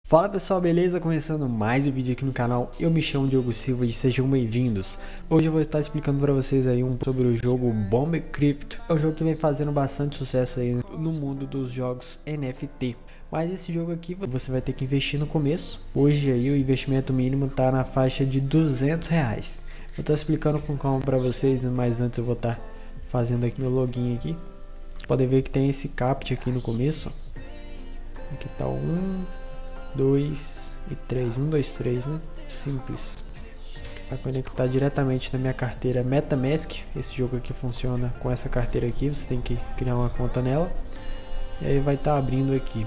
Fala pessoal, beleza? Começando mais um vídeo aqui no canal. Eu me chamo Diogo Silva e sejam bem-vindos. Hoje eu vou estar explicando para vocês aí sobre o jogo Bomb Crypto. É um jogo que vem fazendo bastante sucesso aí no mundo dos jogos NFT. Mas esse jogo aqui você vai ter que investir no começo. Hoje aí o investimento mínimo está na faixa de R$200. Eu estou explicando com calma para vocês, mas antes eu vou estar fazendo aqui meu login aqui. Podem ver que tem esse captcha aqui no começo. Aqui tá 2 e 3, 1, 2, 3, né? Simples. Vai conectar diretamente na minha carteira MetaMask. Esse jogo aqui funciona com essa carteira aqui. Você tem que criar uma conta nela. E aí vai estar abrindo aqui.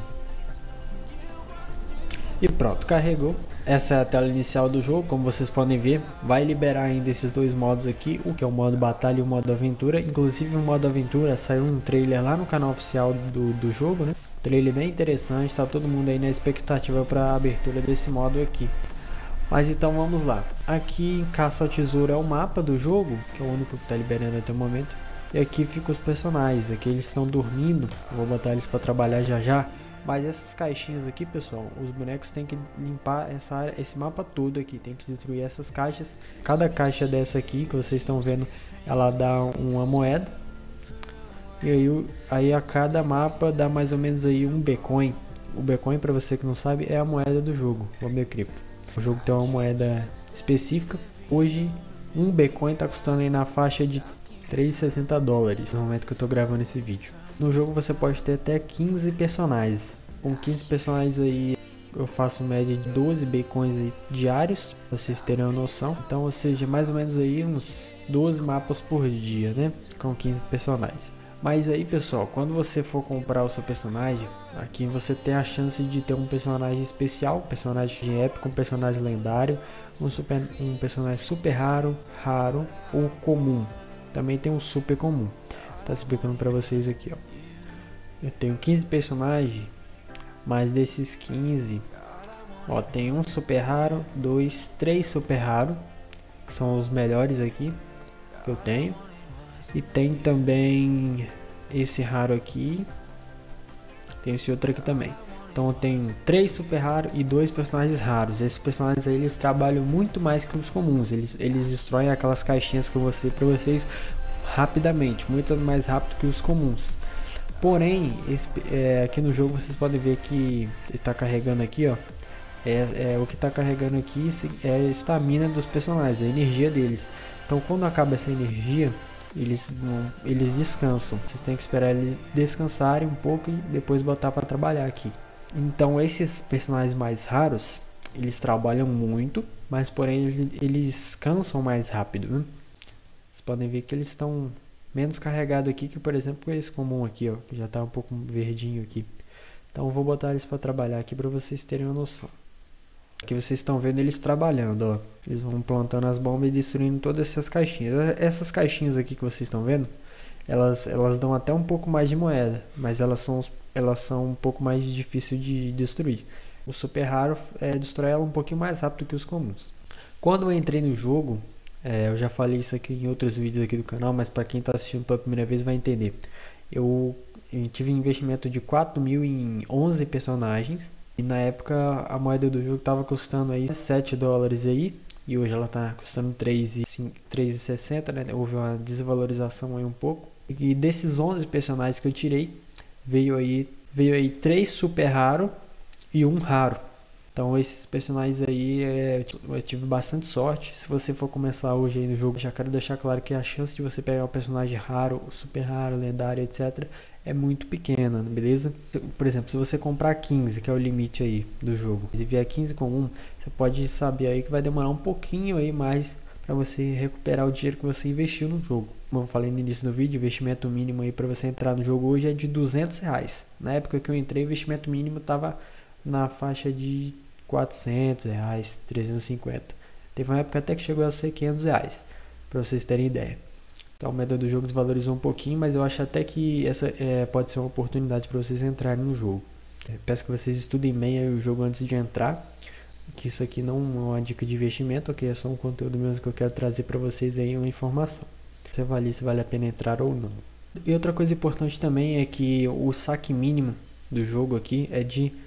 E pronto, carregou. Essa é a tela inicial do jogo, como vocês podem ver. Vai liberar ainda esses dois modos aqui, o que é o modo batalha e o modo aventura. Inclusive o modo aventura saiu um trailer lá no canal oficial do jogo, né? Trailer bem interessante, tá todo mundo aí na expectativa para a abertura desse modo aqui. Mas então vamos lá. Aqui em Caça ao Tesouro é o mapa do jogo, que é o único que está liberando até o momento. E aqui ficam os personagens, aqui eles estão dormindo, vou botar eles para trabalhar já já. Mas essas caixinhas aqui, pessoal, os bonecos têm que limpar essa área, esse mapa todo aqui, tem que destruir essas caixas. Cada caixa dessa aqui que vocês estão vendo, ela dá uma moeda. E aí a cada mapa dá mais ou menos aí um Bitcoin. O Bitcoin, para você que não sabe, é a moeda do jogo, o Bomb Crypto. O jogo tem uma moeda específica. Hoje um Bitcoin está custando aí na faixa de $3,60 no momento que eu estou gravando esse vídeo. No jogo você pode ter até 15 personagens. Com 15 personagens aí eu faço média de 12 Bitcoins aí diários, pra vocês terem uma noção. Então, ou seja, mais ou menos aí uns 12 mapas por dia, né? Com 15 personagens. Mas aí, pessoal, quando você for comprar o seu personagem, aqui você tem a chance de ter um personagem especial, um personagem épico, um personagem lendário, um personagem super raro ou comum. Também tem um super comum. Tá explicando pra vocês aqui, ó. Eu tenho 15 personagens, mas desses 15, ó, tem um super raro, 3 super raro, que são os melhores aqui que eu tenho. E tem também esse raro aqui. Tem esse outro aqui também. Então eu tenho 3 super raros e 2 personagens raros. Esses personagens aí, eles trabalham muito mais que os comuns. Eles destroem aquelas caixinhas que eu mostrei pra vocês rapidamente. Muito mais rápido que os comuns. Porém, aqui no jogo vocês podem ver que está carregando aqui, ó. O que está carregando aqui é a estamina dos personagens, a energia deles. Então quando acaba essa energia, eles descansam. Vocês têm que esperar eles descansarem um pouco e depois botar para trabalhar aqui. Então esses personagens mais raros, eles trabalham muito, mas porém eles cansam mais rápido, né? Vocês podem ver que eles estão menos carregados aqui que, por exemplo, esse comum aqui, ó, que já está um pouco verdinho aqui. Então eu vou botar eles para trabalhar aqui para vocês terem uma noção. Aqui vocês estão vendo eles trabalhando, ó. Eles vão plantando as bombas e destruindo todas essas caixinhas. Essas caixinhas aqui que vocês estão vendo, elas dão até um pouco mais de moeda, mas elas são um pouco mais difícil de destruir. O super raro destrói ela um pouquinho mais rápido que os comuns. Quando eu entrei no jogo, eu já falei isso aqui em outros vídeos aqui do canal, mas para quem está assistindo pela primeira vez vai entender. Eu tive um investimento de 4 mil em 11 personagens. E na época a moeda do jogo estava custando aí $7 aí. E hoje ela está custando 3,60, né? Houve uma desvalorização aí um pouco. E desses 11 personagens que eu tirei, veio aí 3 super raro e 1 raro. Então esses personagens aí eu tive bastante sorte. Se você for começar hoje aí no jogo, já quero deixar claro que a chance de você pegar um personagem raro, super raro, lendário, etc. é muito pequena, beleza? Por exemplo, se você comprar 15, que é o limite aí do jogo, se vier 15 comum, você pode saber aí que vai demorar um pouquinho aí mais para você recuperar o dinheiro que você investiu no jogo. Como eu falei no início do vídeo, o investimento mínimo aí para você entrar no jogo hoje é de R$200. Na época que eu entrei, o investimento mínimo estava na faixa de R$400, 350. Teve uma época até que chegou a ser R$500, para vocês terem ideia. Então a moeda do jogo desvalorizou um pouquinho, mas eu acho até que essa pode ser uma oportunidade para vocês entrarem no jogo. Peço que vocês estudem bem o jogo antes de entrar, que isso aqui não é uma dica de investimento, ok? É só um conteúdo mesmo que eu quero trazer para vocês aí, uma informação. Você avalie se vale a pena entrar ou não. E outra coisa importante também é que o saque mínimo do jogo aqui é de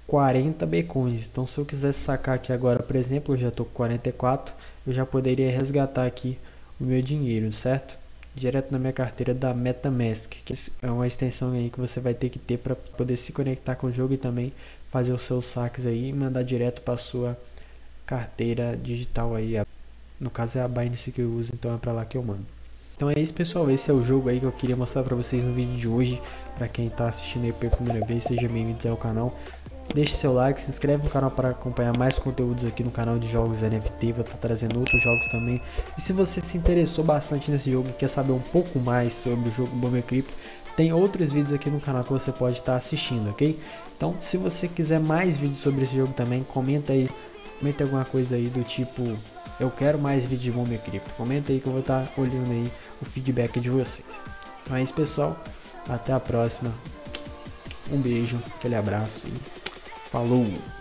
40 Bcoins. Então se eu quisesse sacar aqui agora, por exemplo, eu já tô com 44, eu já poderia resgatar aqui o meu dinheiro, certo? Direto na minha carteira da MetaMask, que é uma extensão aí que você vai ter que ter para poder se conectar com o jogo e também fazer os seus saques aí e mandar direto para sua carteira digital aí. No caso é a Binance que eu uso, então é para lá que eu mando. Então é isso, pessoal, esse é o jogo aí que eu queria mostrar para vocês no vídeo de hoje. Para quem está assistindo aí pela primeira vez, seja bem-vindos ao canal. Deixe seu like, se inscreve no canal para acompanhar mais conteúdos aqui no canal de jogos NFT, vou estar trazendo outros jogos também. E se você se interessou bastante nesse jogo e quer saber um pouco mais sobre o jogo Bomber Crypto, tem outros vídeos aqui no canal que você pode estar assistindo, ok? Então, se você quiser mais vídeos sobre esse jogo também, comenta aí, comenta alguma coisa aí do tipo, eu quero mais vídeos de Bomber Crypto. Comenta aí que eu vou estar olhando aí o feedback de vocês. Então é isso, pessoal, até a próxima. Um beijo, aquele abraço e falou!